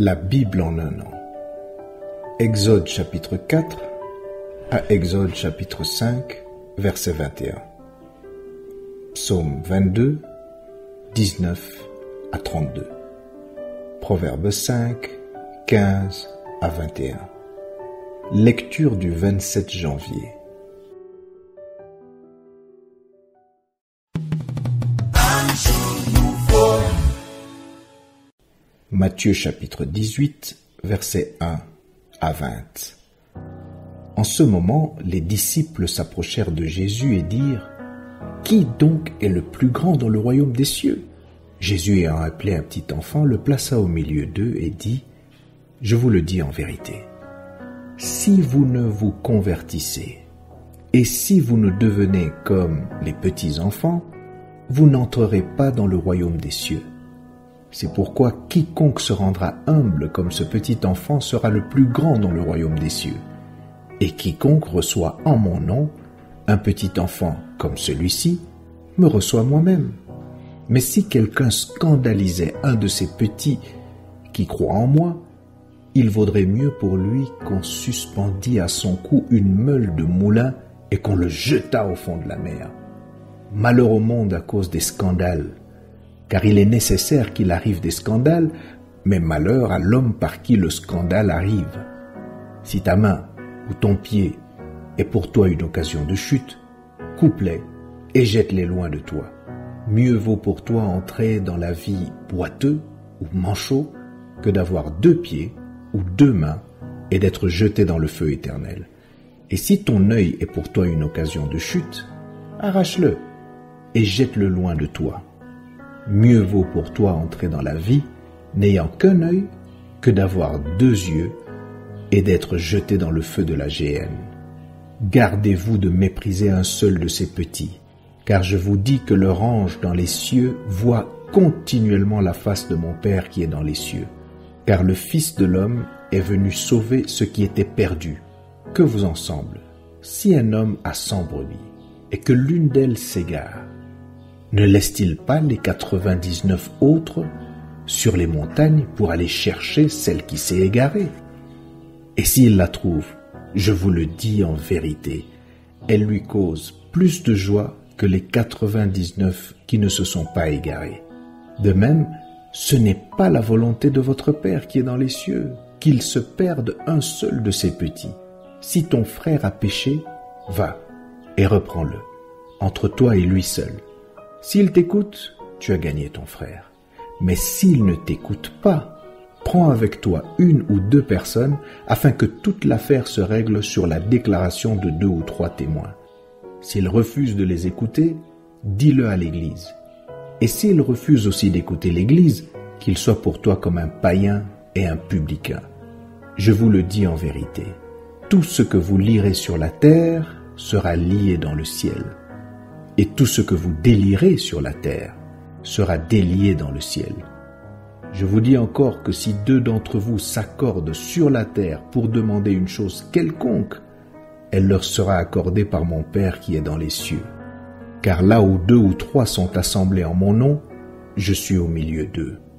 La Bible en un an. Exode chapitre 4 à Exode chapitre 5, verset 21. Psaume 22, 19 à 32. Proverbe 5, 15 à 21. Lecture du 27 janvier. Matthieu chapitre 18, versets 1 à 20. En ce moment, les disciples s'approchèrent de Jésus et dirent : « Qui donc est le plus grand dans le royaume des cieux ?» Jésus ayant appelé un petit enfant, le plaça au milieu d'eux et dit : « Je vous le dis en vérité, si vous ne vous convertissez et si vous ne devenez comme les petits enfants, vous n'entrerez pas dans le royaume des cieux. C'est pourquoi quiconque se rendra humble comme ce petit enfant sera le plus grand dans le royaume des cieux. Et quiconque reçoit en mon nom un petit enfant comme celui-ci, me reçoit moi-même. Mais si quelqu'un scandalisait un de ces petits qui croient en moi, il vaudrait mieux pour lui qu'on suspendît à son cou une meule de moulin et qu'on le jetât au fond de la mer. Malheur au monde à cause des scandales, car il est nécessaire qu'il arrive des scandales, mais malheur à l'homme par qui le scandale arrive. Si ta main ou ton pied est pour toi une occasion de chute, coupe-les et jette-les loin de toi. Mieux vaut pour toi entrer dans la vie boiteux ou manchot que d'avoir 2 pieds ou 2 mains et d'être jeté dans le feu éternel. Et si ton œil est pour toi une occasion de chute, arrache-le et jette-le loin de toi. Mieux vaut pour toi entrer dans la vie n'ayant qu'un œil que d'avoir 2 yeux et d'être jeté dans le feu de la géhenne. Gardez-vous de mépriser un seul de ces petits, car je vous dis que leur ange dans les cieux voit continuellement la face de mon Père qui est dans les cieux. Car le Fils de l'homme est venu sauver ce qui était perdu. Que vous en semble, si un homme a 100 brebis et que l'une d'elles s'égare, ne laisse-t-il pas les 99 autres sur les montagnes pour aller chercher celle qui s'est égarée? Et s'il la trouve, je vous le dis en vérité, elle lui cause plus de joie que les 99 qui ne se sont pas égarés. De même, ce n'est pas la volonté de votre Père qui est dans les cieux, qu'il se perde un seul de ses petits. Si ton frère a péché, va et reprends-le, entre toi et lui seul. S'il t'écoute, tu as gagné ton frère. Mais s'il ne t'écoute pas, prends avec toi 1 ou 2 personnes afin que toute l'affaire se règle sur la déclaration de 2 ou 3 témoins. S'il refuse de les écouter, dis-le à l'Église. Et s'il refuse aussi d'écouter l'Église, qu'il soit pour toi comme un païen et un publicain. Je vous le dis en vérité, tout ce que vous lirez sur la terre sera lié dans le ciel. Et tout ce que vous délierez sur la terre sera délié dans le ciel. Je vous dis encore que si 2 d'entre vous s'accordent sur la terre pour demander une chose quelconque, elle leur sera accordée par mon Père qui est dans les cieux. Car là où 2 ou 3 sont assemblés en mon nom, je suis au milieu d'eux.